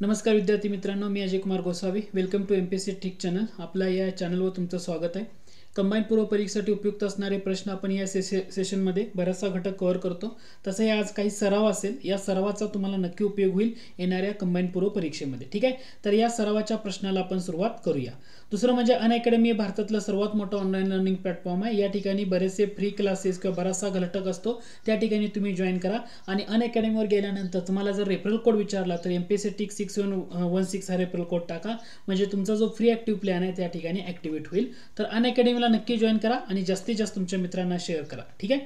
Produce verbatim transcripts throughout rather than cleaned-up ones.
नमस्कार विद्यार्थी मित्रांनो, मी Ajay Kumar Gosavi. Welcome to MPSC trick channel. आपल्या या चॅनलवर तुमचं स्वागत आहे. कंबाईन पूर्व परीक्षेसाठी उपयुक्त असणारे प्रश्न आपण या सेशन सेशनमध्ये बराचसा घटक कव्हर करतो. तसं आज काही सराव असेल, या सरावाचा तुम्हाला नक्की उपयोग होईल येणाऱ्या कंबाईन पूर्व परीक्षेमध्ये. ठीक आहे, तर या सरावाच्या प्रश्नाला आपण सुरुवात करूया. दुसरं म्हणजे अनअकॅडमी हे भारतातलं सर्वात मोठं ऑनलाईन लर्निंग प्लॅटफॉर्म आहे. या ठिकाणी बरेचसे फ्री क्लासेस किंवा बराचसा घटक असतो, त्या ठिकाणी तुम्ही जॉईन करा. आणि अनअकॅडमीवर गेल्यानंतर तुम्हाला जर रेफरल कोड विचारला तर MPSC trick six one one six हा रेफरल कोड टाका, म्हणजे तुमचा जो फ्री ऍक्टिव्ह प्लॅन आहे त्या ठिकाणी ऍक्टिव्हेट होईल. तर अनअकॅडमीला नक्की जॉईन करा आणि जास्तीत जास्त तुमच्या मित्रांना शेअर करा. ठीक आहे,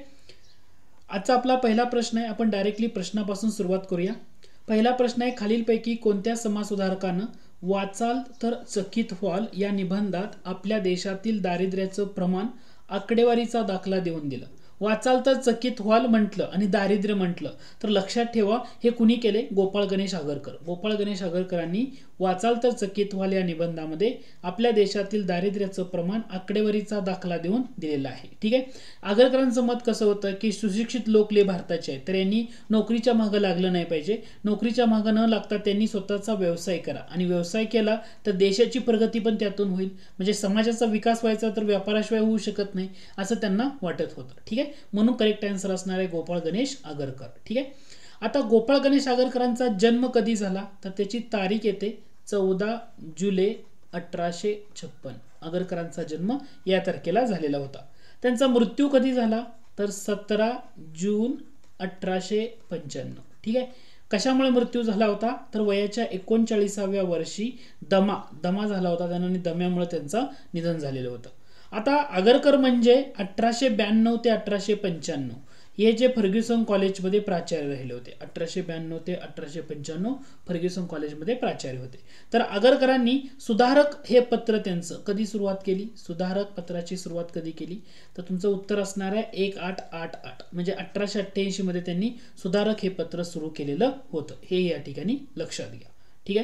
आजचा आपला पहिला प्रश्न आहे. आपण डायरेक्टली प्रश्नापासून सुरुवात करूया. पहिला प्रश्न आहे, खालीलपैकी कोणत्या समाजसुधारकानं वाचाल तर चकित व्हाल या निबंधात आपल्या देशातील दारिद्र्याचं प्रमाण आकडेवारीचा दाखला देऊन दिलं. वाचाल तर चकित व्हाल म्हटलं आणि दारिद्र्य म्हटलं तर लक्षात ठेवा हे कुणी केले? गोपाळ गणेश आगरकर. गोपाळ गणेश आगरकरांनी वाचाल तर चकित व्हाल या निबंधामध्ये आपल्या देशातील दारिद्र्याचं प्रमाण आकडेवारीचा दाखला देऊन दिलेला आहे. ठीक आहे, आगरकरांचं मत कसं होतं की सुशिक्षित लोक लय भारताचे आहेत, तर यांनी नोकरीच्या मागं लागलं नाही पाहिजे. नोकरीच्या मागं न लागता त्यांनी स्वतःचा व्यवसाय करा आणि व्यवसाय केला तर देशाची प्रगती पण त्यातून होईल. म्हणजे समाजाचा विकास व्हायचा तर व्यापाराशिवाय होऊ शकत नाही असं त्यांना वाटत होतं. ठीक आहे, म्हणून करेक्ट आन्सर असणार आहे गोपाळ गणेश आगरकर. ठीक आहे, आता गोपाळ गणेश आगरकरांचा जन्म कधी झाला तर त्याची तारीख येते चौदा जुलै अठराशे छप्पन. आगरकरांचा जन्म या तारखेला झालेला होता. त्यांचा मृत्यू कधी झाला तर सतरा जून अठराशे पंच्याण्णव. ठीक आहे, कशामुळे मृत्यू झाला होता तर वयाच्या एकोणचाळीसाव्या वर्षी दमा दमा झाला होता त्यांना आणि दम्यामुळे त्यांचं निधन झालेलं होतं. आता आगरकर म्हणजे अठराशे ब्याण्णव ते अठराशे पंच्याण्णव हे जे फर्ग्युसन कॉलेजमध्ये प्राचार्य राहिले होते. अठराशे ब्याण्णव ते अठराशे पंच्याण्णव फर्ग्युसन कॉलेजमध्ये प्राचार्य होते. तर आगरकरांनी सुधारक हे पत्र त्यांचं कधी सुरुवात केली? सुधारक पत्राची सुरुवात कधी केली तर तुमचं उत्तर असणार आहे एक आठ आठ आठ, म्हणजे अठराशे अठ्ठ्याऐंशी मध्ये त्यांनी सुधारक हे पत्र सुरू केलेलं होतं. हे या ठिकाणी लक्षात घ्या. ठीक आहे,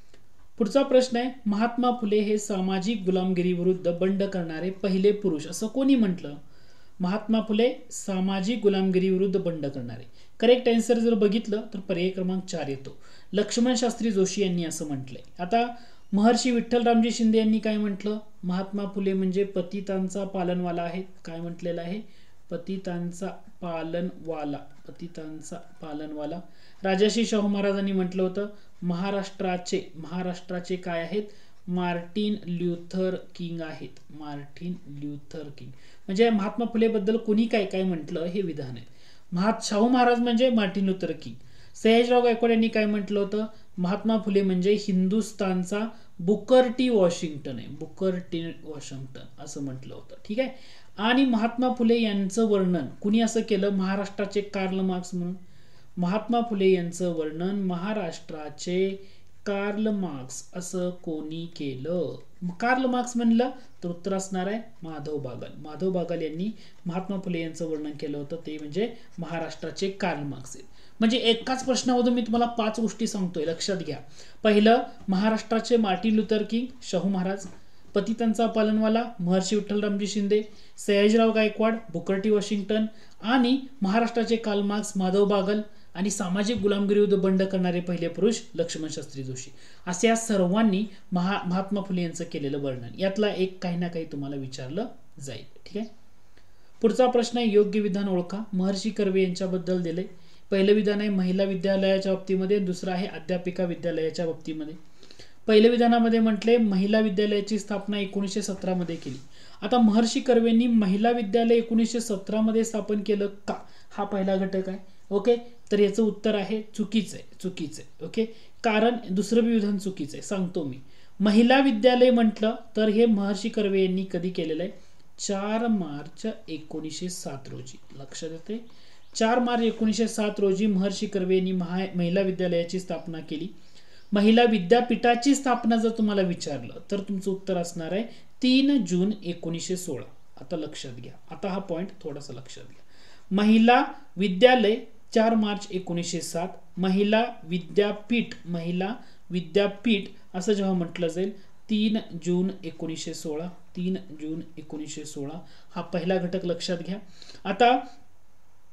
पुढचा प्रश्न आहे, महात्मा फुले हे सामाजिक गुलामगिरी विरुद्ध बंड करणारे पहिले पुरुष असं कोणी म्हटलं? महात्मा फुले सामाजिक गुलामगिरी विरुद्ध बंड करणारे. करेक्ट आन्सर जर बघितलं तर पर्याय क्रमांक चार येतो. लक्ष्मण शास्त्री जोशी यांनी असं म्हटलंय. आता महर्षी विठ्ठलरामजी शिंदे यांनी काय म्हटलं? महात्मा फुले म्हणजे पतितांचा पालनवाला आहे. काय म्हटलेलं आहे? पतितांचा पालनवाला. पतितांचा पालनवाला. राजर्षी शाहू महाराजांनी म्हटलं होतं महाराष्ट्राचे महाराष्ट्राचे काय आहेत? मार्टिन ल्युथर किंग आहेत. मार्टिन ल्युथर किंग म्हणजे महात्मा फुले बद्दल कोणी काय काय म्हटलं हे विधान आहे. महात शाहू महाराज म्हणजे Martin Luther King. Sayajirao Gaikwad यांनी काय म्हटलं होतं? महात्मा फुले म्हणजे हिंदुस्थानचा बुकर टी वॉशिंग्टन आहे. बुकर टी वॉशिंग्टन असं म्हटलं होतं. ठीक आहे, आणि महात्मा फुले यांचं वर्णन कुणी असं केलं? महाराष्ट्राचे कार्ल मार्क्स म्हणून. महात्मा फुले यांचं वर्णन महाराष्ट्राचे कार्ल मार्क्स असं कोणी केलं? कार्ल मार्क्स म्हणलं तर उत्तर असणार आहे माधव बागल. माधव बागल यांनी महात्मा फुले यांचं वर्णन केलं होतं, ते म्हणजे महाराष्ट्राचे कार्ल मार्क्स आहेत. म्हणजे एकाच प्रश्नामधून मी तुम्हाला पाच गोष्टी सांगतोय, लक्षात घ्या. पहिलं, महाराष्ट्राचे Martin Luther King Shahu Maharaj, पतितांचा पालनवाला Maharshi Vitthalramji Shinde, Sayajirao Gaikwad Booker T Washington, आणि महाराष्ट्राचे कार्ल मार्क्स माधव बागल, आणि सामाजिक गुलामगिरी विरुद्ध बंड करणारे पहिले पुरुष लक्ष्मण शास्त्री जोशी. असे या सर्वांनी महा महात्मा फुले यांचं केलेलं वर्णन. यातला एक काही ना काही तुम्हाला विचारलं जाईल. ठीक आहे, पुढचा प्रश्न आहे, योग्य विधान ओळखा. महर्षी कर्वे यांच्याबद्दल दिले. पहिलं विधान आहे महिला विद्यालयाच्या बाबतीमध्ये, दुसरं आहे अध्यापिका विद्यालयाच्या बाबतीमध्ये. पहिल्या विधानामध्ये म्हटले महिला विद्यालयाची स्थापना एकोणीसशे सतरा मध्ये केली. आता महर्षी कर्वेंनी महिला विद्यालय एकोणीसशे सतरा मध्ये स्थापन केलं का? हा पहिला घटक आहे. ओके, तर याचं उत्तर आहे चुकीचं आहे. चुकीचं आहे. ओके, कारण दुसरं विधान चुकीचं आहे, सांगतो मी. महिला विद्यालय म्हटलं तर हे महर्षी कर्वे यांनी कधी केलेलं आहे? चार मार्च एकोणीसशे सात रोजी. लक्षात येते, चार मार्च एकोणीसशे सात रोजी महर्षी कर्वे यांनी महा महिला विद्यालयाची स्थापना केली. महिला विद्यापीठाची स्थापना जर तुम्हाला विचारलं तर तुमचं उत्तर असणार आहे तीन जून एकोणीसशे सोळा. आता लक्षात घ्या, आता हा पॉइंट थोडासा लक्षात घ्या. महिला विद्यालय चार मार्च एकोणीसशे सात, महिला विद्यापीठ महिला विद्यापीठ असं जेव्हा म्हटलं जाईल तीन जून एकोणीसशे सोळा. तीन जून एकोणीसशे सोळा हा पहिला घटक लक्षात घ्या. आता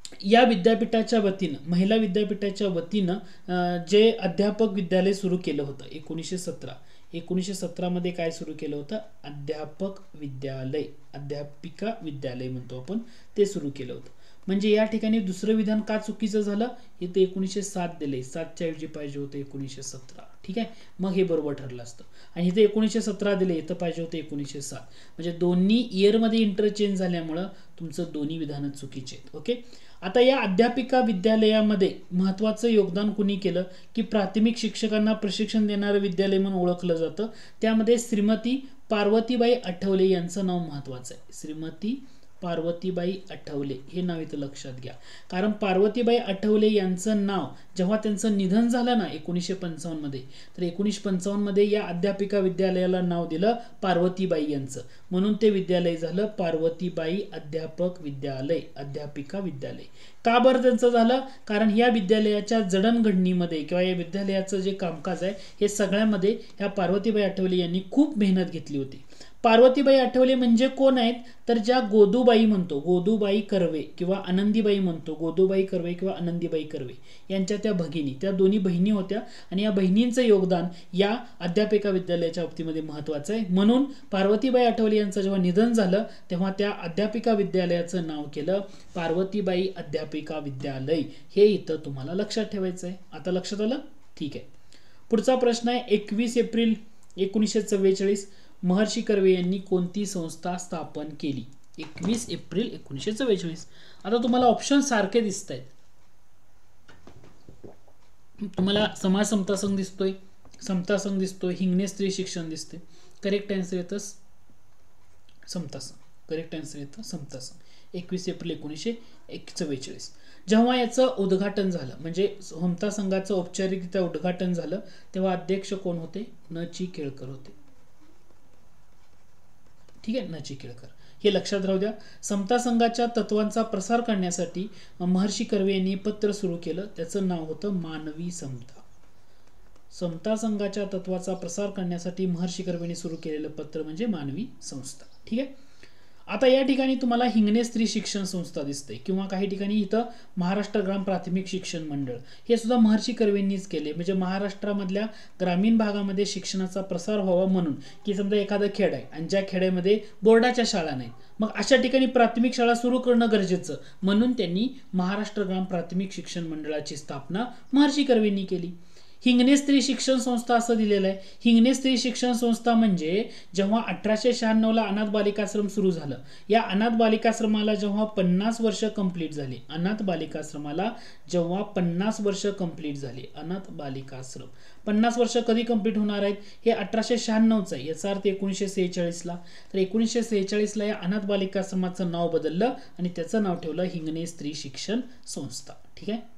या विद्यापीठाच्या वतीनं महिला विद्यापीठाच्या वतीनं जे अध्यापक विद्यालय सुरू केलं होतं एकोणीसशे सतरा एकोणीसशे सतरामध्ये काय सुरू केलं होतं? अध्यापक विद्यालय, अध्यापिका विद्यालय म्हणतो आपण, ते सुरू केलं होतं. म्हणजे या ठिकाणी दुसरं विधान का चुकीचं झालं? इथे एकोणीसशे सात दिले, सातच्या ऐवजी पाहिजे होतं एकोणीसशे सतरा. ठीक आहे, मग हे बरोबर ठरलं असतं. आणि इथे एकोणीसशे सतरा दिले, इथं पाहिजे होतं एकोणीसशे सात. म्हणजे दोन्ही इयरमध्ये इंटरचेंज झाल्यामुळं तुमचं दोन्ही विधानं चुकीचे आहेत. ओके, आता या अध्यापिका विद्यालयामध्ये महत्त्वाचं योगदान कुणी केलं की प्राथमिक शिक्षकांना प्रशिक्षण देणारं विद्यालय म्हणून ओळखलं जातं. त्यामध्ये श्रीमती पार्वतीबाई आठवले यांचं नाव महत्त्वाचं आहे. श्रीमती पार्वतीबाई आठवले हे नाव इथं लक्षात घ्या, कारण पार्वतीबाई आठवले यांचं नाव जेव्हा त्यांचं निधन झालं ना एकोणीसशे पंचावन्न मध्ये, तर एकोणीसशे पंचावन्न मध्ये या अध्यापिका विद्यालयाला नाव दिलं पार्वतीबाई यांचं, म्हणून ते विद्यालय झालं पार्वतीबाई अध्यापक विद्यालय, अध्यापिका विद्यालय. का बरं त्यांचं झालं? कारण या विद्यालयाच्या जडणघडणीमध्ये किंवा या विद्यालयाचं जे कामकाज आहे हे सगळ्यामध्ये ह्या पार्वतीबाई आठवले यांनी खूप मेहनत घेतली होती. पार्वतीबाई आठवले म्हणजे कोण आहेत? तर ज्या गोदूबाई म्हणतो, गोदूबाई कर्वे किंवा आनंदीबाई म्हणतो, गोदूबाई कर्वे किंवा आनंदीबाई कर्वे यांच्या त्या भगिनी, त्या दोन्ही बहिणी होत्या आणि या बहिणींचं योगदान या अध्यापिका विद्यालयाच्या बाबतीमध्ये महत्त्वाचं आहे. म्हणून पार्वतीबाई आठवले यांचं जेव्हा निधन झालं तेव्हा त्या अध्यापिका विद्यालयाचं नाव केलं पार्वतीबाई अध्यापिका विद्यालय. हे इथं तुम्हाला लक्षात ठेवायचं आहे. आता लक्षात आलं? ठीक आहे. पुढचा प्रश्न आहे, एकवीस एप्रिल एकोणीसशे चव्वेचाळीस महर्षी कर्वे यांनी कोणती संस्था स्थापन केली? एकवीस एप्रिल एकोणीसशे चव्वेचाळीस. आता तुम्हाला ऑप्शन सारखे दिसत आहेत. तुम्हाला समाज समता संघ दिसतोय, समता संघ दिसतोय, हिंगणे स्त्री शिक्षण दिसते. करेक्ट आन्सर येतं समता संघ. करेक्ट आन्सर येतं समता संघ. एकवीस एप्रिल एकोणीसशे चव्वेचाळीस जेव्हा याचं उद्घाटन झालं, म्हणजे समता संघाचं औपचारिकरित्या उद्घाटन झालं, तेव्हा अध्यक्ष कोण होते? न ची केळकर होते. ठीक आहे, न ची केळकर. हे लक्षात राहू द्या. समता संघाच्या तत्वांचा प्रसार करण्यासाठी महर्षी कर्वे यांनी पत्र सुरू केलं, त्याचं नाव होतं मानवी समता. समता संघाच्या तत्वाचा प्रसार करण्यासाठी महर्षी कर्वेंनी सुरू केलेलं पत्र म्हणजे मानवी संस्था. ठीक आहे. आता या ठिकाणी तुम्हाला हिंगणे स्त्री शिक्षण संस्था दिसते किंवा काही ठिकाणी इथं महाराष्ट्र ग्राम प्राथमिक शिक्षण मंडळ, हे सुद्धा महर्षी कर्वेंनीच केले. म्हणजे महाराष्ट्रामधल्या ग्रामीण भागामध्ये शिक्षणाचा प्रसार व्हावा म्हणून, की समजा एखादं खेड आहे आणि ज्या खेड्यामध्ये बोर्डाच्या शाळा नाहीत, मग अशा ठिकाणी प्राथमिक शाळा सुरू करणं गरजेचं, म्हणून त्यांनी महाराष्ट्र ग्राम प्राथमिक शिक्षण मंडळाची स्थापना महर्षी कर्वेंनी केली. हिंगणे स्त्री शिक्षण संस्था असं दिलेलं आहे. हिंगणे स्त्री शिक्षण संस्था म्हणजे जेव्हा अठराशे शहाण्णव ला अनाथ बालिकाश्रम सुरू झालं, या अनाथ बालिकाश्रमाला जेव्हा पन्नास वर्ष कंप्लीट झाली, अनाथ बालिकाश्रमाला जेव्हा पन्नास वर्ष कंप्लीट झाली, अनाथ बालिकाश्रम पन्नास वर्ष कधी कंप्लीट होणार आहेत? हे अठराशे शहाण्णवच आहे, याचा अर्थ एकोणीसशे सेहेचाळीस ला. तर एकोणीसशे सेहेचाळीस ला या अनाथ बालिकाश्रमाचं नाव बदललं आणि त्याचं नाव ठेवलं हिंगणे स्त्री शिक्षण संस्था. ठीक आहे.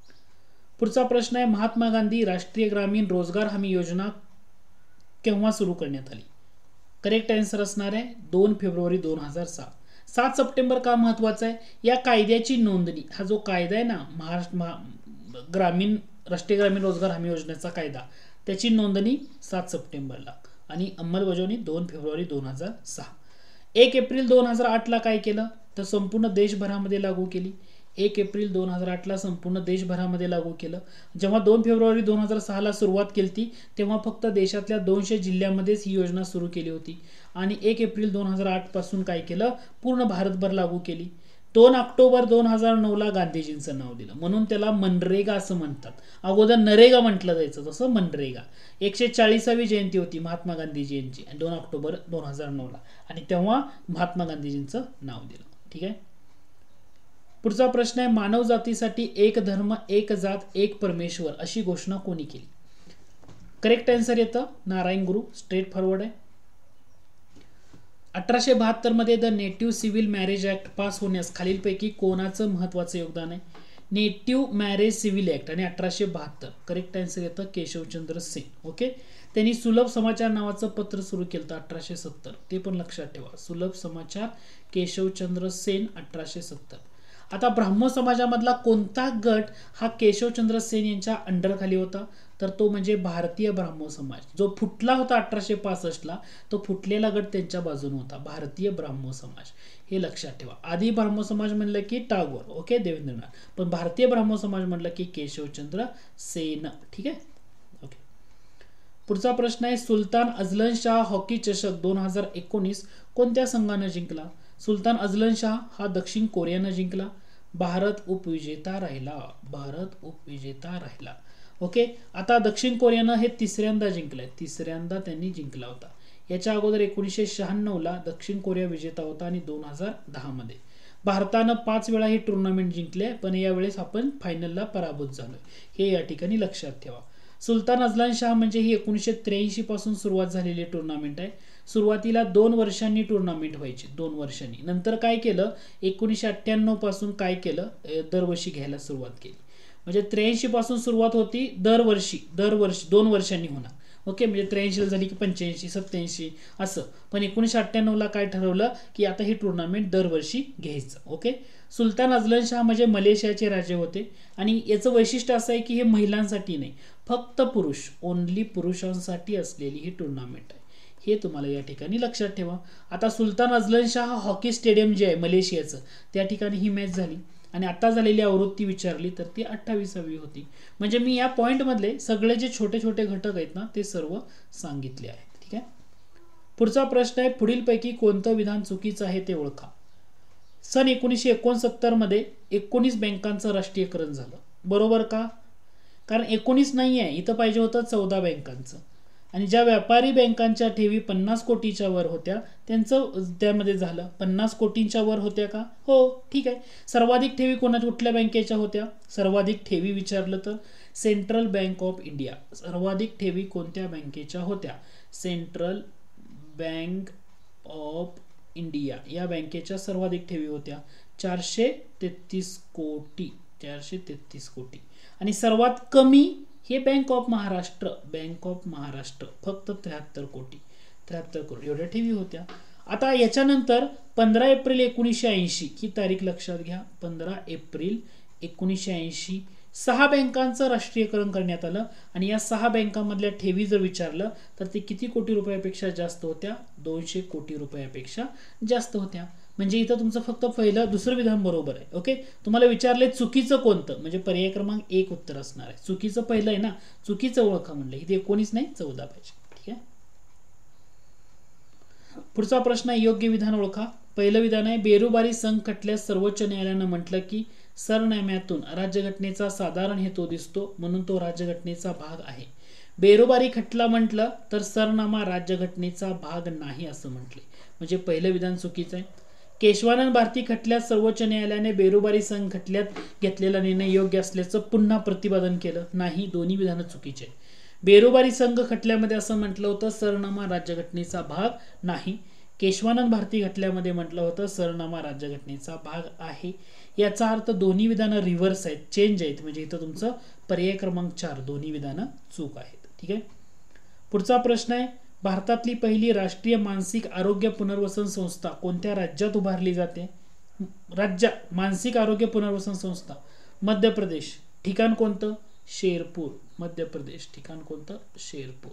पुढचा प्रश्न आहे, महात्मा गांधी राष्ट्रीय ग्रामीण रोजगार हमी योजना केव्हा सुरू करण्यात आली? करेक्ट आन्सर असणार आहे दोन फेब्रुवारी दोन हजार सहा. सात सप्टेंबर का महत्वाचा आहे? या कायद्याची नोंदणी, हा जो कायदा आहे ना महाराष्ट्र ग्रामीण राष्ट्रीय ग्रामीण रोजगार हमी योजनेचा कायदा, त्याची नोंदणी सात सप्टेंबरला आणि अंमलबजावणी दोन फेब्रुवारी दोन हजार सहा. एक एप्रिल दोन हजार आठ ला काय केलं? तर संपूर्ण देशभरामध्ये लागू केली. एक एप्रिल दोन हजार आठ ला संपूर्ण देशभरामध्ये लागू केलं. जेव्हा दोन फेब्रुवारी दोन हजार सहा ला सुरुवात केली तेव्हा फक्त देशातल्या दोनशे जिल्ह्यांमध्येच ही योजना सुरू केली होती आणि एक एप्रिल दोन हजार आठ पासून काय केलं? पूर्ण भारतभर लागू केली. दोन ऑक्टोबर दोन हजार नऊ ला गांधीजींचं नाव दिलं, म्हणून त्याला मनरेगा असं म्हणतात. अगोदर नरेगा म्हटलं जायचं, तसं मनरेगा. एकशे चाळीसावी जयंती होती महात्मा गांधीजी यांची दोन ऑक्टोबर दोन हजार नऊ ला आणि तेव्हा महात्मा गांधीजींचं नाव दिलं. ठीक आहे. पुढचा प्रश्न आहे, मानव जातीसाठी एक धर्म एक जात एक परमेश्वर अशी घोषणा कोणी केली? करेक्ट आन्सर येतं नारायण गुरु. स्ट्रेट फॉरवर्ड आहे. अठराशे बहात्तर मध्ये the native civil marriage act pass होण्यास खालीलपैकी कोणाचं महत्वाचं योगदान आहे? नेटिव्ह मॅरेज सिव्हिल ऍक्ट आणि अठराशे बहात्तर. करेक्ट आन्सर येतं केशवचंद्र सेन. ओके. त्यांनी सुलभ समाचार नावाचं पत्र सुरू केलं अठराशे सत्तर, ते पण लक्षात ठेवा. सुलभ समाचार, केशवचंद्र सेन, अठराशे सत्तर. आता ब्राह्मो समाजामधला कोणता गट हा केशवचंद्र सेन यांच्या अंडरखाली होता, तर तो म्हणजे भारतीय ब्राह्मो समाज. जो फुटला होता अठराशे पासष्ट ला, तो फुटलेला गट त्यांच्या बाजूने होता, भारतीय ब्राह्मो समाज. हे लक्षात ठेवा. आधी ब्राह्मो समाज म्हणलं की टागोर, ओके, देवेंद्रनाथ, पण भारतीय ब्राह्मो समाज म्हणलं की केशवचंद्र सेन. ठीक आहे, ओके. पुढचा प्रश्न आहे, सुलतान अझलन शाह हॉकी चषक दोन हजार एकोणीस कोणत्या संघाने जिंकला? सुलतान अझलन शाह हा दक्षिण कोरियानं जिंकला. भारत उपविजेता राहिला. भारत उपविजेता राहिला. ओके. आता दक्षिण कोरियानं हे तिसऱ्यांदा जिंकलंय. तिसऱ्यांदा त्यांनी जिंकला होता. याच्या अगोदर एकोणीसशे शहाण्णव ला दक्षिण कोरिया विजेता होता आणि दोन हजार दहा मध्ये भारतानं पाच वेळा ही टुर्नामेंट जिंकले, पण यावेळेस आपण फायनलला पराभूत झालोय. हे या ठिकाणी लक्षात ठेवा. सुलतान अझलन शाह म्हणजे ही एकोणीसशे त्र्याऐंशी पासून सुरुवात झालेली टुर्नामेंट आहे. सुरुवातीला दोन वर्षांनी टुर्नामेंट व्हायची, दोन वर्षांनी. नंतर काय केलं, एकोणीसशे अठ्ठ्याण्णव पासून काय केलं, दरवर्षी घ्यायला सुरुवात केली. म्हणजे त्र्याऐंशी पासून सुरुवात होती, दरवर्षी दरवर्षी दोन वर्षांनी होणार. ओके, म्हणजे त्र्याऐंशी झाली की पंच्याऐंशी, सत्याऐंशी असं. पण एकोणीसशे अठ्ठ्याण्णव ला काय ठरवलं की आता ही टुर्नामेंट दरवर्षी घ्यायचं. ओके. सुलतान अझलन शाह म्हणजे मलेशियाचे राजे होते आणि याचं वैशिष्ट्य असं आहे की हे महिलांसाठी नाही, फक्त पुरुष, ओनली पुरुषांसाठी असलेली ही टुर्नामेंट आहे. हे तुम्हाला या ठिकाणी लक्षात ठेवा. आता Sultan Azlan Shah hockey stadium जे आहे मलेशियाचं, त्या ठिकाणी ही मॅच झाली आणि आता झालेली आवृत्ती विचारली तर ती अठ्ठावीसावी होती. म्हणजे मी या पॉइंट मधले सगळे जे छोटे छोटे घटक आहेत ना ते सर्व सांगितले आहेत. ठीक आहे. पुढचा प्रश्न आहे, पुढीलपैकी कोणतं विधान चुकीचं आहे ते ओळखा. सन एकोणीसशे एकोणसत्तर मध्ये एकोणीस बँकांचं राष्ट्रीयकरण झालं. बरोबर का? कारण एकोणीस नाही आहे, इथं पाहिजे होतं चौदा बँकांचं. आणि ज्या व्यापारी बँकांच्या ठेवी पन्नास कोटीच्या वर होत्या त्यांचं त्यामध्ये झालं. पन्नास कोटींच्या वर होत्या का? हो, ठीक आहे. सर्वाधिक ठेवी कोणा कुठल्या बँकेच्या होत्या? सर्वाधिक ठेवी विचारलं तर सेंट्रल बँक ऑफ इंडिया. सर्वाधिक ठेवी कोणत्या बँकेच्या होत्या? सेंट्रल बँक ऑफ इंडिया या बँकेच्या सर्वाधिक ठेवी होत्या, चारशे तेहतीस कोटी. चारशे तेहतीस कोटी. आणि सर्वात कमी हे bank of Maharashtra. Bank of Maharashtra फक्त त्र्याहत्तर कोटी. त्र्याहत्तर कोटी एवढ्या ठेवी होत्या. आता याच्यानंतर पंधरा एप्रिल एकोणीसशे ऐंशी ही तारीख लक्षात घ्या. पंधरा एप्रिल एकोणीसशे ऐंशी सहा बँकांचं राष्ट्रीयकरण करण्यात आलं आणि या सहा बँकांमधल्या ठेवी जर विचारलं तर ते किती कोटी रुपयापेक्षा जास्त होत्या? दोनशे कोटी रुपयापेक्षा जास्त होत्या. म्हणजे इथं तुमचं फक्त पहिलं दुसरं विधान बरोबर आहे. ओके. तुम्हाला विचारले चुकीचं कोणतं, म्हणजे पर्याय क्रमांक एक उत्तर असणार आहे. चुकीचं पहिलं आहे ना, चुकीचं ओळखा म्हणलं. इथे एकोणीस नाही चौदा पाहिजे. ठीक आहे. पुढचा प्रश्न आहे, योग्य विधान ओळखा. पहिलं विधान आहे, बेरुबारी संघ खटल्यात सर्वोच्च न्यायालयानं म्हटलं की सरनाम्यातून राज्यघटनेचा साधारण हेतू दिसतो म्हणून तो राज्यघटनेचा भाग आहे. बेरुबारी खटला म्हटलं तर सरनामा राज्यघटनेचा भाग नाही असं म्हटले, म्हणजे पहिलं विधान चुकीचं आहे. केशवानंद भारती खटल्यात सर्वोच्च न्यायालयाने बेरुबारी संघ खटल्यात घेतलेला निर्णय योग्य असल्याचं पुन्हा प्रतिपादन केलं नाही. दोन्ही विधानं चुकीचे आहेत. बेरुबारी संघ खटल्यामध्ये असं म्हटलं होतं सरनामा राज्यघटनेचा भाग नाही. केशवानंद भारती खटल्यामध्ये म्हटलं होतं सरनामा राज्यघटनेचा भाग आहे. याचा अर्थ दोन्ही विधानं रिव्हर्स आहेत, चेंज आहेत. म्हणजे इथं तुमचं पर्याय क्रमांक चार दोन्ही विधानं चूक आहेत. ठीक आहे. पुढचा प्रश्न आहे, भारतातली पहिली राष्ट्रीय मानसिक आरोग्य पुनर्वसन संस्था कोणत्या राज्यात उभारली जाते? राज्य मानसिक आरोग्य पुनर्वसन संस्था मध्य प्रदेश. ठिकाण कोणतं? शेरपूर. मध्य प्रदेश. ठिकाण कोणतं? शेरपूर.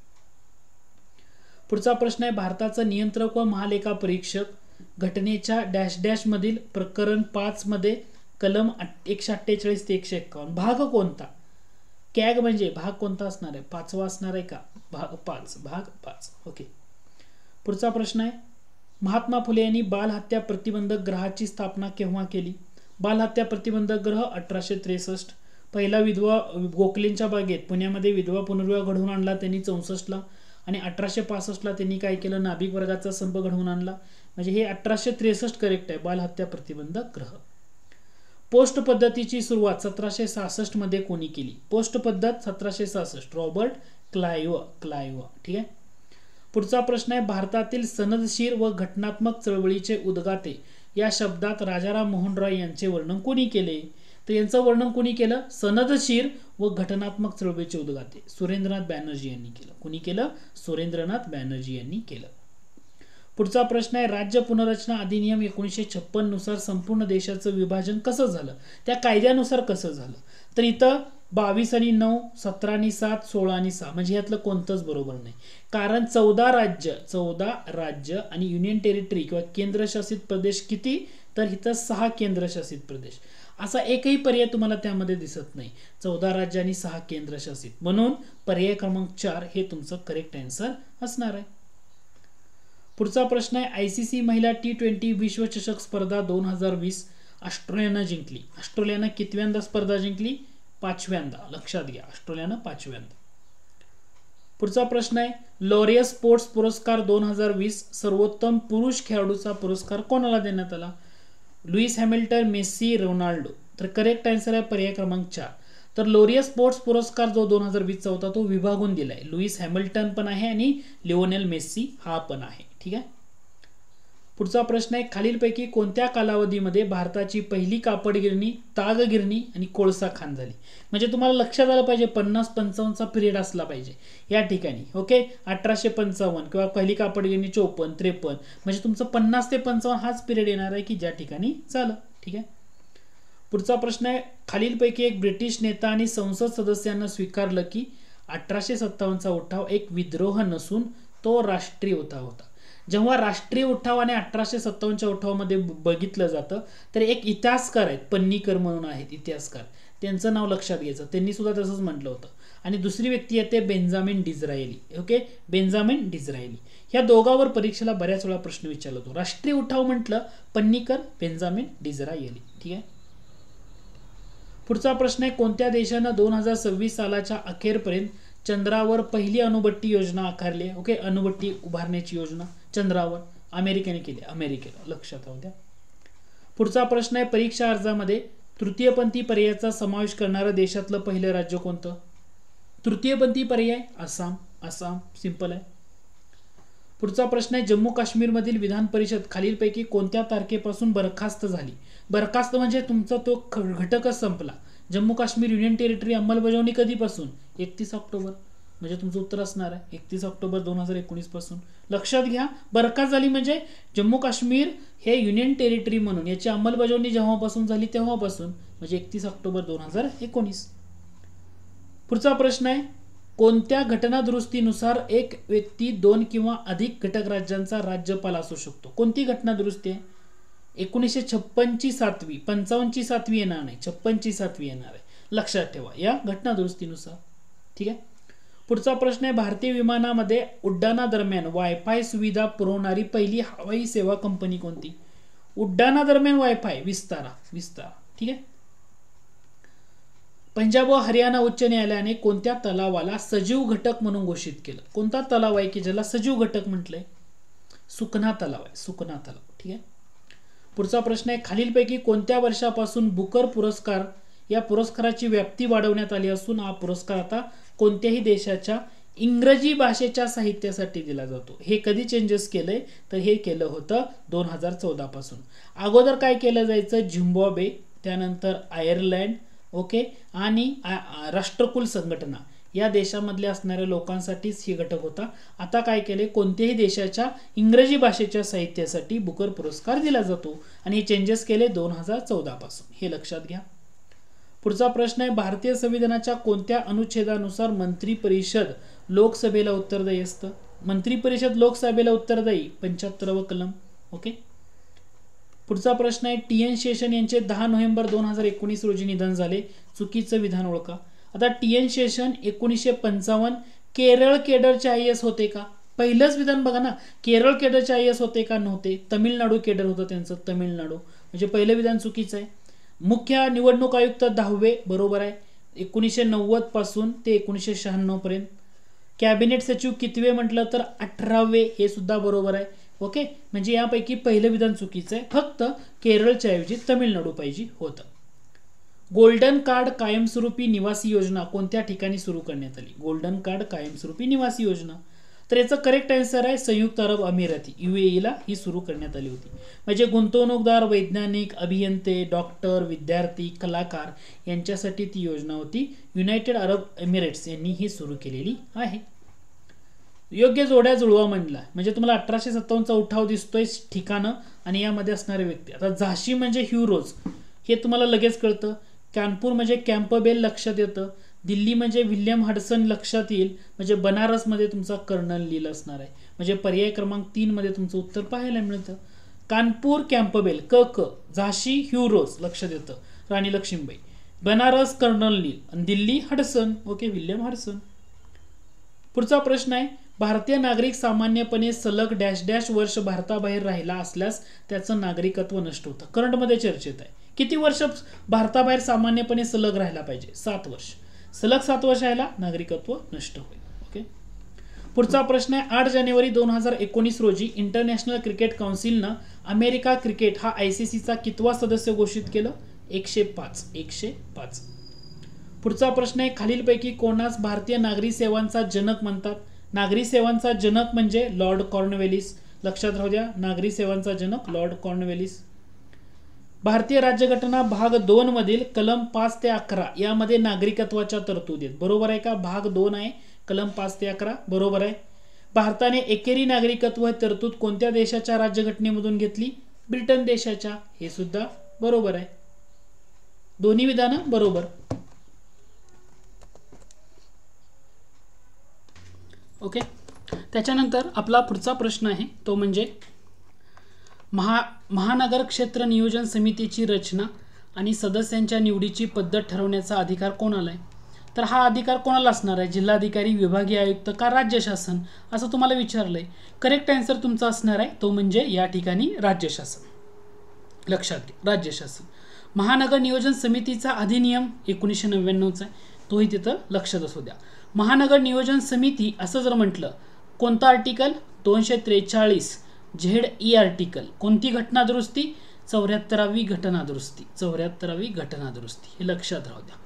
पुढचा प्रश्न आहे, भारताचं नियंत्रक व महालेखा परीक्षक घटनेच्या डॅश डॅश मधील प्रकरण पाच मध्ये कलम एकशे अठ्ठेचाळीस ते एकशे एक्कावन्न भाग कोणता? कॅग म्हणजे भाग कोणता असणार आहे? पाचवा असणार आहे का? भाग पाच. भाग पाच. ओके. पुढचा प्रश्न आहे, महात्मा फुले यांनी बालहत्या प्रतिबंधक ग्रहाची स्थापना केव्हा केली? बालहत्या प्रतिबंधक ग्रह अठराशे त्रेसष्ट. पहिला विधवा गोखलेंच्या बागेत पुण्यामध्ये विधवा पुनर्विवाह घडवून आणला त्यांनी चौसष्ट ला आणि अठराशे पासष्ट ला त्यांनी काय केलं? नाभिक वर्गाचा संप घडवून आणला. म्हणजे हे अठराशे त्रेसष्ट करेक्ट आहे. बालहत्या प्रतिबंधक ग्रह. पोस्ट पद्धतीची सुरुवात सतराशे सहासष्ट मध्ये कोणी केली? पोस्ट पद्धत सतराशे सहासष्ट रॉबर्ट क्लाइव्ह. क्लाइव्ह. ठीक आहे. पुढचा प्रश्न आहे, भारतातील सनदशीर व घटनात्मक चळवळीचे उद्गाते या शब्दात राजाराम मोहन रॉय यांचे वर्णन कोणी केले? तर यांचं वर्णन कोणी केलं? सनदशीर व घटनात्मक चळवळीचे उद्गाते सुरेंद्रनाथ बॅनर्जी यांनी केलं. कोणी केलं? सुरेंद्रनाथ बॅनर्जी यांनी केलं. पुढचा प्रश्न आहे राज्य पुनर्रचना अधिनियम एकोणीसशे छप्पन नुसार संपूर्ण देशाचं विभाजन कसं झालं, त्या कायद्यानुसार कसं झालं. तर इथं बावीस आणि नऊ, सतरा आणि सात, सोळा आणि सहा म्हणजे यातलं कोणतंच बरोबर नाही. कारण चौदा राज्य चौदा राज्य आणि युनियन टेरिटरी किंवा केंद्रशासित प्रदेश किती, तर इथं सहा केंद्रशासित प्रदेश. असा एकही पर्याय तुम्हाला त्यामध्ये दिसत नाही. चौदा राज्य आणि सहा केंद्रशासित, म्हणून पर्याय क्रमांक चार हे तुमचं करेक्ट आन्सर असणार आहे. पुढचा प्रश्न आहे आयसीसी महिला टी ट्वेंटी विश्वचषक स्पर्धा दोन हजार वीस ऑस्ट्रेलियानं जिंकली. ऑस्ट्रेलियानं कितव्यांदा स्पर्धा जिंकली, पाचव्यांदा. लक्षात घ्या, ऑस्ट्रेलियानं पाचव्यांदा. पुढचा प्रश्न आहे लॉरियस स्पोर्ट्स पुरस्कार दोन हजार वीस सर्वोत्तम पुरुष खेळाडूचा पुरस्कार कोणाला देण्यात आला. Lewis Hamilton, Messi, Ronaldo. तर करेक्ट आन्सर आहे पर्याय क्रमांक चार. तर लॉरियस स्पोर्ट्स पुरस्कार जो दोन हजार वीस चा होता तो विभागून दिलाय. लुईस हॅमिल्टन पण आहे आणि लिओनेल मेसी हा पण आहे. ठीक आहे. पुढचा प्रश्न आहे खालीलपैकी कोणत्या कालावधीमध्ये भारताची पहिली कापड गिरणी, ताग गिरणी आणि कोळसा खाण झाली. म्हणजे तुम्हाला लक्षात आलं पाहिजे पन्नास पंचावन्नचा पिरियड असला पाहिजे या ठिकाणी. ओके, अठराशे पंचावन्न किंवा पहिली कापड गिरणी चौपन्न त्रेपन्न म्हणजे तुमचं पन्नास ते पंचावन्न हाच पिरियड येणार आहे की ज्या ठिकाणी झालं. ठीक आहे. पुढचा प्रश्न आहे खालीलपैकी एक ब्रिटिश नेता आणि संसद सदस्यांना स्वीकारलं की अठराशे सत्तावन्नचा उठाव एक विद्रोह नसून तो राष्ट्रीय उठाव होता. जेव्हा राष्ट्रीय उठाव आणि अठराशे सत्तावन्नच्या उठावामध्ये बघितलं जातं तर एक इतिहासकार आहेत, पन्नीकर म्हणून आहेत इतिहासकार, त्यांचं नाव लक्षात घ्यायचं, त्यांनी सुद्धा तसंच म्हटलं होतं. आणि दुसरी व्यक्ती आहे ते Benjamin Disraeli. Okay, Benjamin Disraeli. ह्या दोघांवर परीक्षेला बऱ्याच वेळा प्रश्न विचारला होतो. राष्ट्रीय उठाव म्हटलं पन्नीकर, बेंजामिन डिझरायली. ठीक आहे. पुढचा प्रश्न आहे कोणत्या देशानं दोन हजार सव्वीस सालाच्या अखेरपर्यंत चंद्रावर पहिली अणुभट्टी योजना आकारली. ओके, अणुभट्टी उभारण्याची योजना चंद्रावर अमेरिकेने केली. अमेरिकेला लक्षात राहू द्या. पुढचा प्रश्न आहे परीक्षा अर्जामध्ये तृतीयपंथी पर्यायाचा समावेश करणारं देशातलं पहिलं राज्य कोणतं. तृतीयपंथी पर्याय आसाम. आसाम सिंपल आहे. पुढचा प्रश्न आहे जम्मू काश्मीरमधील विधान परिषद खालीलपैकी कोणत्या तारखेपासून बरखास्त झाली. बरखास्त म्हणजे तुमचा तो घटकच संपला. जम्मू काश्मीर युनियन टेरिटरी अंमलबजावणी कधीपासून, एकतीस ऑक्टोबर. म्हणजे तुमचं उत्तर असणार आहे एकतीस ऑक्टोबर दोन हजार एकोणीस पासून. लक्षात घ्या, बरखास्त झाली म्हणजे जम्मू काश्मीर हे युनियन टेरिटरी म्हणून याची अंमलबजावणी जेव्हापासून झाली तेव्हापासून, म्हणजे एकतीस ऑक्टोबर दोन हजार एकोणीस. पुढचा प्रश्न आहे कोणत्या घटना दुरुस्तीनुसार एक व्यक्ती दोन किंवा अधिक घटक राज्यांचा राज्यपाल असू शकतो. कोणती घटना दुरुस्ती आहे. एकोणीसशे छप्पनची सातवी, पंचावन्नची सातवी येणार नाही, छप्पनची सातवी येणार आहे. लक्षात ठेवा या घटना दुरुस्तीनुसार. ठीक आहे. पुढचा प्रश्न आहे भारतीय विमानामध्ये उड्डाणादरम्यान वायफाय सुविधा पुरवणारी पहिली हवाई सेवा कंपनी कोणती. उड्डाणादरम्यान वायफाय विस्तारा. विस्तारा. ठीक आहे. पंजाब व हरियाणा उच्च न्यायालयाने कोणत्या तलावाला सजीव घटक म्हणून घोषित केलं. कोणता तलाव आहे की ज्याला सजीव घटक म्हटलंय. सुकना तलाव आहे. सुकना तलाव. ठीक आहे. पुढचा प्रश्न आहे खालीलपैकी कोणत्या वर्षापासून बुकर पुरस्कार या पुरस्काराची व्याप्ती वाढवण्यात आली असून हा पुरस्कार आता कोणत्याही देशाच्या इंग्रजी भाषेच्या साहित्यासाठी दिला जातो. हे कधी चेंजेस केलंय तर हे केलं होतं दोन हजार चौदा पासून. अगोदर काय केलं जायचं झिम्बाब्वे, त्यानंतर आयर्लंड, ओके, आणि राष्ट्रकुल संघटना या देशामधल्या असणाऱ्या लोकांसाठीच हे घटक होता. आता काय केले कोणत्याही देशाच्या इंग्रजी भाषेच्या साहित्यासाठी बुकर पुरस्कार दिला जातो आणि हे चेंजेस केले दोन हजार चौदा पासून. हे लक्षात घ्या. पुढचा प्रश्न आहे भारतीय संविधानाच्या कोणत्या अनुच्छेदानुसार मंत्री परिषद लोकसभेला उत्तरदायी असतं. मंत्री परिषद लोकसभेला उत्तरदायी पंच्याहत्तरावं कलम. ओके. पुढचा प्रश्न आहे टी एन शेषन यांचे दहा नोव्हेंबर दोन हजार एकोणीस रोजी निधन झाले. चुकीचं विधान ओळखा. आता टी एन शेषन एकोणीसशे पंचावन्न केरळ केडरचे आय एस होते का. पहिलंच विधान बघा ना, केरळ केडरचे आय एस होते का नव्हते. तमिळनाडू केडर होतं त्यांचं, तमिळनाडू. म्हणजे पहिलं विधान चुकीचं आहे. मुख्य निवडणूक आयुक्त दहावे बरोबर आहे एकोणीसशे नव्वद पासून ते एकोणीसशे शहाण्णव पर्यंत. कॅबिनेट सचिव कितवे म्हटलं तर अठरावे, हे सुद्धा बरोबर आहे. ओके, म्हणजे यापैकी पहिलं विधान चुकीचं आहे. फक्त केरळच्या ऐवजी तमिळनाडू पाहिजे होतं. गोल्डन कार्ड कायमस्वरूपी निवासी योजना कोणत्या ठिकाणी सुरू करण्यात आली. गोल्डन कार्ड कायमस्वरूपी निवासी योजना, तर याचं करेक्ट आन्सर आहे संयुक्त अरब अमिराती युएईला ही सुरू करण्यात आली होती. म्हणजे गुंतवणूकदार, वैज्ञानिक, अभियंते, डॉक्टर, विद्यार्थी, कलाकार यांच्यासाठी ती योजना होती. युनायटेड अरब एमिरेट्स यांनी ही सुरू केलेली आहे. योग्य जोड्या जुळवा म्हणला म्हणजे तुम्हाला अठराशे सत्तावन्नचा उठाव दिसतोय ठिकाणं आणि यामध्ये असणारे व्यक्ती. आता झाशी म्हणजे ह्युरोज हे तुम्हाला लगेच कळतं. कानपूर म्हणजे कॅम्पबेल लक्षात येतं. दिल्ली म्हणजे विल्यम हडसन लक्षात येईल. म्हणजे बनारसमध्ये तुमचा कर्नल लील असणार आहे. म्हणजे पर्याय क्रमांक तीन मध्ये तुमचं उत्तर पाहायला मिळतं. कानपूर कॅम्पबेल क क, झाशी ह्युरोज लक्षात येतं राणी लक्ष्मीबाई, बनारस कर्नल लील आणि Delhi Hudson. Okay, William Hudson. पुढचा प्रश्न आहे भारतीय नागरिक सामान्यपणे सलग डॅश डॅश वर्ष भारताबाहेर राहिला असल्यास त्याचं नागरिकत्व नष्ट होतं. करंटमध्ये चर्चेत आहे. किती वर्ष भारताबाहेर सामान्यपणे सलग राहायला पाहिजे? सात वर्ष. सलग सात वर्ष राहिला नागरिकत्व नष्ट होईल. ओके. पुढचा प्रश्न आहे आठ जानेवारी दोन हजार एकोणीस रोजी इंटरनॅशनल क्रिकेट काउन्सिलनं अमेरिका क्रिकेट हा आयसीसीचा कितवा सदस्य घोषित केलं? एकशे पाच. एकशे पाच. पुढचा प्रश्न आहे खालीलपैकी कोणास भारतीय नागरी सेवांचा जनक म्हणतात? नागरी सेवांचा जनक म्हणजे लॉर्ड कॉर्नवेलिस. लक्षात राहू द्या, नागरी सेवांचा जनक लॉर्ड कॉर्नवेलिस. भारतीय राज्यघटना भाग दोन मधील कलम पाच ते अकरा यामध्ये नागरिकत्वाच्या तरतुदी आहेत. बरोबर आहे का? भाग दोन आहे, कलम पाच ते अकरा. बरोबर आहे. भारताने एकेरी नागरिकत्व तरतूद कोणत्या देशाच्या राज्यघटनेमधून घेतली? ब्रिटन देशाच्या. हे सुद्धा बरोबर आहे. दोन्ही विधानं बरोबर. ओके. त्याच्यानंतर आपला पुढचा प्रश्न आहे तो म्हणजे महा महानगर क्षेत्र नियोजन समितीची रचना आणि सदस्यांच्या निवडीची पद्धत ठरवण्याचा अधिकार कोणाला आहे? तर हा अधिकार कोणाला असणार आहे? जिल्हाधिकारी, विभागीय आयुक्त का राज्य शासन? असं तुम्हाला विचारलंय. करेक्ट आन्सर तुमचा असणार आहे तो म्हणजे या ठिकाणी राज्य शासन. लक्षात घ्या, राज्य शासन. महानगर नियोजन समितीचा अधिनियम एकोणीसशे नव्याण्णवचा आहे, तोही तिथं लक्षात असू द्या. महानगर नियोजन समिती असं जर म्हटलं, कोणता आर्टिकल? दोनशे त्रेचाळीस झेड ई आर्टिकल. कोणती घटना दुरुस्ती? चौऱ्याहत्तरावी घटना दुरुस्ती. चौऱ्याहत्तरावी घटना दुरुस्ती. हे लक्षात राहू द्या.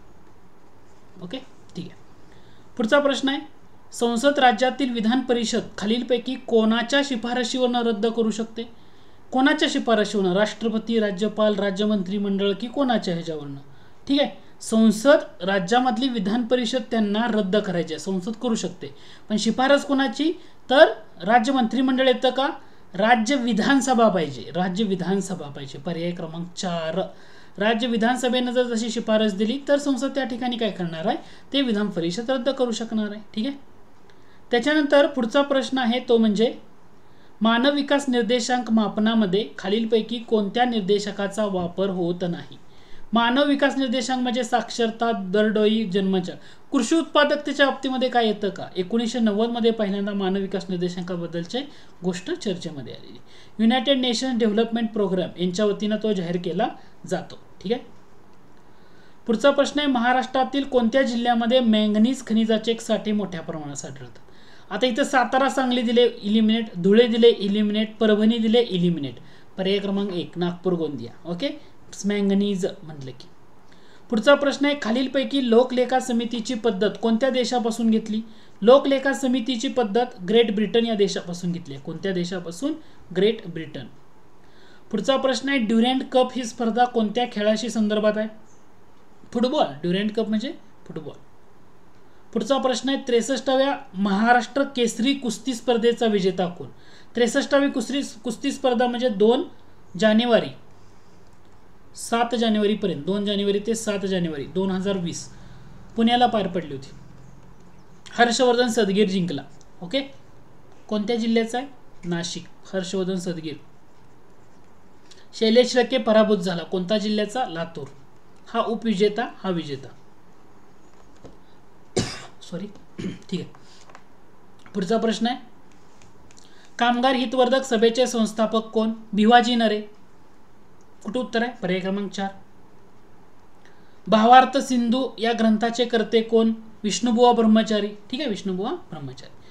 ओके, ठीक आहे. पुढचा प्रश्न आहे संसद राज्यातील विधान परिषद खालीलपैकी कोणाच्या शिफारशीवरनं रद्द करू शकते? कोणाच्या शिफारशीवरनं? राष्ट्रपती, राज्यपाल, राज्यमंत्री मंडळ की कोणाच्या ह्याच्यावरनं? ठीक आहे. संसद राज्यामधली विधान परिषद त्यांना रद्द करायची आहे, संसद करू शकते. पण शिफारस कोणाची? तर राज्य मंत्रिमंडळ येतं का? राज्य विधानसभा पाहिजे. राज्य विधानसभा पाहिजे. पर्याय क्रमांक चार. राज्य विधानसभेनं जर जशी शिफारस दिली तर संसद त्या ठिकाणी काय करणार आहे? ते विधान परिषद रद्द करू शकणार आहे. ठीक आहे. त्याच्यानंतर पुढचा प्रश्न आहे तो म्हणजे मानव विकास निर्देशांक मापनामध्ये खालीलपैकी कोणत्या निर्देशकाचा वापर होत नाही? मानव विकास निर्देशांक म्हणजे साक्षरता, दरडोई, जन्मच्या. कृषी उत्पादकतेच्या बाबतीमध्ये काय येतं का? एकोणीसशे नव्वद मध्ये पहिल्यांदा मानव विकास निर्देशांकाबद्दलची गोष्ट चर्चेमध्ये आलेली. युनायटेड नेशन्स डेव्हलपमेंट प्रोग्राम यांच्या वतीनं तो जाहीर केला जातो. ठीक आहे. पुढचा प्रश्न आहे महाराष्ट्रातील कोणत्या जिल्ह्यामध्ये मॅंगनीज खनिजाचे साठे मोठ्या प्रमाणात साठवतात? आता इथं सातारा, सांगली दिले इलिमिनेट, धुळे दिले इलिमिनेट, परभणी दिले इलिमिनेट. पर्याय क्रमांक एक नागपूर, गोंदिया. ओके, मॅंगनीज म्हटलं की. पुढचा प्रश्न आहे खालीलपैकी लोकलेखा समितीची पद्धत कोणत्या देशापासून घेतली? लोकलेखा समितीची पद्धत ग्रेट ब्रिटन या देशापासून घेतली. कोणत्या देशापासून? Great Britain. पुढचा प्रश्न आहे ड्युरँड कप ही स्पर्धा कोणत्या खेळाशी संदर्भात आहे? फुटबॉल. ड्युरँड कप म्हणजे फुटबॉल. पुढचा प्रश्न आहे त्रेसष्टाव्या महाराष्ट्र केसरी कुस्ती स्पर्धेचा विजेता कोण? त्रेसष्टावी कुस्ती कुस्ती स्पर्धा म्हणजे दोन जानेवारी सात जानेवारी पर्यंत, दोन जानेवारी ते सात जानेवारी दोन हजार वीस पुण्याला पार पडली होती. हर्षवर्धन सदगीर जिंकला. ओके, कोणत्या जिल्ह्याचा आहे? नाशिक. हर्षवर्धन सदगीर. शैलेश लके पराभूत झाला. कोणता जिल्ह्याचा? लातूर. हा उपविजेता, हा विजेता. सॉरी, ठीक आहे. पुढचा प्रश्न आहे कामगार हितवर्धक सभेचे संस्थापक कोण? भिवाजी नरे. कुठं उत्तर आहे? पर्याय क्रमांक चार. भावार्थ सिंधू या ग्रंथाचे कर्ते कोण? विष्णुबुवा ब्रह्मचारी. ठीक आहे, विष्णुबुवा ब्रह्मचारी.